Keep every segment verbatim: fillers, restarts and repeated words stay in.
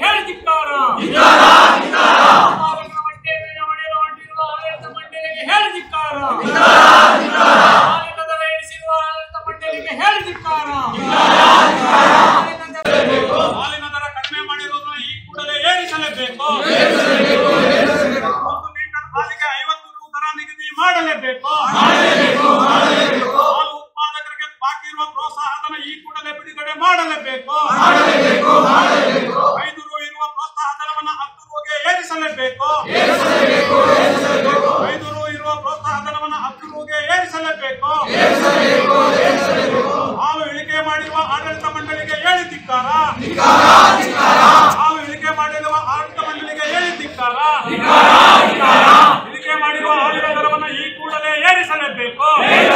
ಹೇಳಿ ಧಿಕ್ಕಾರ ಹೇಳಿ ಧಿಕ್ಕಾರ ಹಾಲಿನ ದರ ಇಳಿಸಿರುವ ಆಡಳಿತ ಮಂಡಳಿಗೆ ಹೇಳಿ ಧಿಕ್ಕಾರ ಹಾಲಿನ ದರ ಕಡಿಮೆ ಮಾಡಿರುವುದನ್ನು ಈ ಕೂಡಲೇ ಏರಿಸಲೇಬೇಕು ಒಂದು ಲೀಟರ್ ಹಾಲಿಗೆ ಐವತ್ತು ರು ದರ ನಿಗದಿ ಮಾಡಲೇಬೇಕು ಹಾಲು ಉತ್ಪಾದಕರಿಗೆ ಬಾಕಿ ಇರುವ ಪ್ರೋತ್ಸಾಹಧನ ಈ ಕೂಡಲೇ ಬಿಡುಗಡೆ ಮಾಡಲೇಬೇಕು ಐದು ರು ಇರುವ ಪ್ರೋತ್ಸಾಹಧನವನ್ನು ಹತ್ತು ರುಗೆ ಏರಿಸಲೇಬೇಕು ಐದು ರು ಇರುವ ಪ್ರೋತ್ಸಾಹಧನವನ್ನು ಹತ್ತು ರುಗೆ ಏರಿಸಲೇಬೇಕು ಹಾಲು ಇಳಿಕೆ ಮಾಡಿರುವ ಆಡಳಿತ ಮಂಡಳಿಗೆ ಹೇಳಿ ಧಿಕ್ಕಾರ ಹಾಲು ಇಳಿಕೆ ಮಾಡಿರುವ ಆಡಳಿತ ಮಂಡಳಿಗೆ ಹೇಳಿ ಧಿಕ್ಕಾರ ಇಳಿಕೆ ಮಾಡಿರುವ ಹಾಲಿನ ದರವನ್ನು ಈ ಕೂಡಲೇ ಏರಿಸಲೇಬೇಕು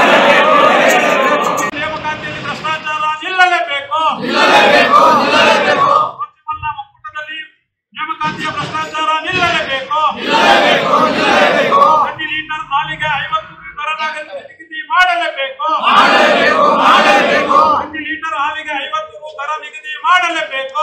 ನೇಮಕಾತಿಯಲ್ಲಿ ಭ್ರಷ್ಟಾಚಾರ ನಿಲ್ಲಲೇಬೇಕು ಒಕ್ಕೂಟದಲ್ಲಿ ನೇಮಕಾತಿಯ ಭ್ರಷ್ಟಾಚಾರ ನಿಲ್ಲಲೇಬೇಕು ಪ್ರತಿ ಲೀಟರ್ ಹಾಲಿಗೆ ಐವತ್ತು ದರ ನಿಗದಿ ಮಾಡಲೇಬೇಕು ಪ್ರತಿ ಲೀಟರ್ ಹಾಲಿಗೆ ಐವತ್ತು ರು ದರ ನಿಗದಿ ಮಾಡಲೇಬೇಕು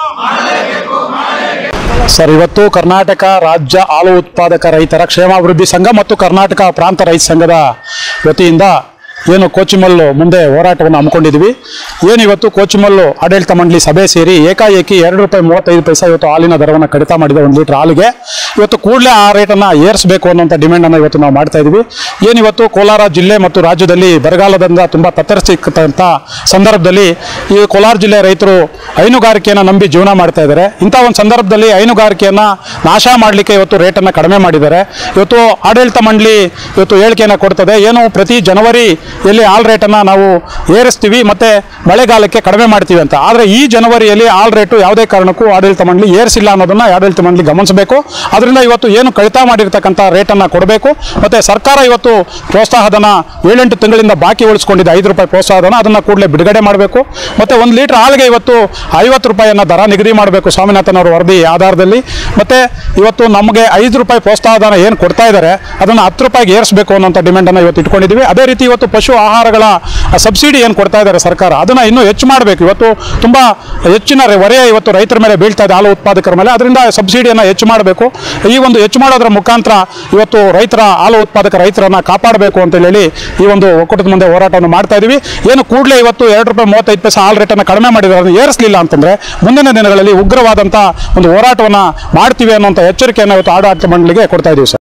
ಸರ್, ಇವತ್ತು ಕರ್ನಾಟಕ ರಾಜ್ಯ ಹಾಲು ಉತ್ಪಾದಕ ರೈತರ ಕ್ಷೇಮಾಭಿವೃದ್ಧಿ ಸಂಘ ಮತ್ತು ಕರ್ನಾಟಕ ಪ್ರಾಂತ ರೈತ ಸಂಘದ ವತಿಯಿಂದ ಏನು ಕೋಚಿಮಲ್ಲು ಮುಂದೆ ಹೋರಾಟವನ್ನು ಹಮ್ಮಿಕೊಂಡಿದ್ವಿ. ಏನು ಇವತ್ತು ಕೋಚಿಮಲ್ಲು ಆಡಳಿತ ಮಂಡಳಿ ಸಭೆ ಸೇರಿ ಏಕಾಏಕಿ ಎರಡು ರೂಪಾಯಿ ಮೂವತ್ತೈದು ಪೈಸೆ ಇವತ್ತು ಹಾಲಿನ ದರವನ್ನು ಕಡಿತ ಮಾಡಿದೆ ಒಂದು ಲೀಟರ್ ಹಾಲಿಗೆ. ಇವತ್ತು ಕೂಡಲೇ ಆ ರೇಟನ್ನು ಏರಿಸಬೇಕು ಅನ್ನೋಂಥ ಡಿಮ್ಯಾಂಡನ್ನು ಇವತ್ತು ನಾವು ಮಾಡ್ತಾ ಇದ್ವಿ. ಏನು ಇವತ್ತು ಕೋಲಾರ ಜಿಲ್ಲೆ ಮತ್ತು ರಾಜ್ಯದಲ್ಲಿ ಬರಗಾಲದಿಂದ ತುಂಬ ತತ್ತರಿಸಿಕ್ಕಂಥ ಸಂದರ್ಭದಲ್ಲಿ ಈ ಕೋಲಾರ ಜಿಲ್ಲೆ ರೈತರು ಹೈನುಗಾರಿಕೆಯನ್ನು ನಂಬಿ ಜೀವನ ಮಾಡ್ತಾ ಇದ್ದಾರೆ. ಇಂಥ ಒಂದು ಸಂದರ್ಭದಲ್ಲಿ ಹೈನುಗಾರಿಕೆಯನ್ನು ನಾಶ ಮಾಡಲಿಕ್ಕೆ ಇವತ್ತು ರೇಟನ್ನು ಕಡಿಮೆ ಮಾಡಿದ್ದಾರೆ. ಇವತ್ತು ಆಡಳಿತ ಮಂಡಳಿ ಇವತ್ತು ಹೇಳಿಕೆಯನ್ನು ಕೊಡ್ತದೆ, ಏನು ಪ್ರತಿ ಜನವರಿ ಎಲ್ಲಿ ಹಾಲ್ ರೇಟನ್ನು ನಾವು ಏರಿಸ್ತೀವಿ ಮತ್ತು ಮಳೆಗಾಲಕ್ಕೆ ಕಡಿಮೆ ಮಾಡ್ತೀವಿ ಅಂತ. ಆದರೆ ಈ ಜನವರಿಯಲ್ಲಿ ಹಾಲ್ ರೇಟು ಯಾವುದೇ ಕಾರಣಕ್ಕೂ ಆಡಳಿತ ಮಂಡಳಿ ಏರಿಸಿಲ್ಲ ಅನ್ನೋದನ್ನು ಆಡಳಿತ ಮಂಡಳಿ ಗಮನಿಸಬೇಕು. ಅದರಿಂದ ಇವತ್ತು ಏನು ಕಡಿತ ಮಾಡಿರ್ತಕ್ಕಂಥ ರೇಟನ್ನು ಕೊಡಬೇಕು. ಮತ್ತು ಸರ್ಕಾರ ಇವತ್ತು ಪ್ರೋತ್ಸಾಹಧನ ಏಳೆಂಟು ತಿಂಗಳಿಂದ ಬಾಕಿ ಉಳಿಸ್ಕೊಂಡಿದೆ ಐದು ರೂಪಾಯಿ ಪ್ರೋತ್ಸಾಹಧನ, ಅದನ್ನು ಕೂಡಲೇ ಬಿಡುಗಡೆ ಮಾಡಬೇಕು. ಮತ್ತು ಒಂದು ಲೀಟರ್ ಹಾಲಿಗೆ ಇವತ್ತು ಐವತ್ತು ರೂಪಾಯಿಯನ್ನು ದರ ನಿಗದಿ ಮಾಡಬೇಕು ಸ್ವಾಮಿನಾಥನ್ ಅವರ ವರದಿ ಆಧಾರದಲ್ಲಿ. ಮತ್ತು ಇವತ್ತು ನಮಗೆ ಐದು ರೂಪಾಯಿ ಪ್ರೋತ್ಸಾಹಧನ ಏನು ಕೊಡ್ತಾ ಇದ್ದಾರೆ ಅದನ್ನು ಹತ್ತು ರೂಪಾಯಿಗೆ ಏರಿಸಬೇಕು ಅನ್ನೋಂಥ ಡಿಮ್ಯಾಂಡನ್ನು ಇವತ್ತು ಇಟ್ಕೊಂಡಿದ್ದೀವಿ. ಅದೇ ರೀತಿ ಇವತ್ತು ಪಶು ಆಹಾರಗಳ ಸಬ್ಸಿಡಿ ಏನು ಕೊಡ್ತಾ ಇದ್ದಾರೆ ಸರ್ಕಾರ ಅದನ್ನು ಇನ್ನೂ ಹೆಚ್ಚು ಮಾಡಬೇಕು. ಇವತ್ತು ತುಂಬ ಹೆಚ್ಚಿನ ಹೊರೆ ಇವತ್ತು ರೈತರ ಮೇಲೆ ಬೀಳ್ತಾ ಇದೆ, ಹಾಲು ಉತ್ಪಾದಕರ ಮೇಲೆ. ಅದರಿಂದ ಸಬ್ಸಿಡಿಯನ್ನು ಹೆಚ್ಚು ಮಾಡಬೇಕು. ಈ ಒಂದು ಹೆಚ್ಚು ಮಾಡೋದ್ರ ಮುಖಾಂತರ ಇವತ್ತು ರೈತರ ಹಾಲು ಉತ್ಪಾದಕ ರೈತರನ್ನು ಕಾಪಾಡಬೇಕು ಅಂತ ಹೇಳಿ ಈ ಒಂದು ಒಕ್ಕೂಟದ ಮುಂದೆ ಹೋರಾಟವನ್ನು ಮಾಡ್ತಾ ಇದ್ದೀವಿ. ಏನು ಕೂಡಲೇ ಇವತ್ತು ಎರಡು ರೂಪಾಯಿ ಮೂವತ್ತೈದು ಪೈಸೆ ಹಾಲು ರೇಟನ್ನು ಕಡಿಮೆ ಮಾಡಿದರೆ ಅದನ್ನು ಏರಿಸಲಿಲ್ಲ ಅಂತಂದರೆ ಮುಂದಿನ ದಿನಗಳಲ್ಲಿ ಉಗ್ರವಾದಂಥ ಒಂದು ಹೋರಾಟವನ್ನು ಮಾಡ್ತೀವಿ ಅನ್ನೋಂಥ ಎಚ್ಚರಿಕೆಯನ್ನು ಇವತ್ತು ಆಡಳಿತ ಮಂಡಳಿಗೆ ಕೊಡ್ತಾ ಇದ್ದೀವಿ ಸರ್.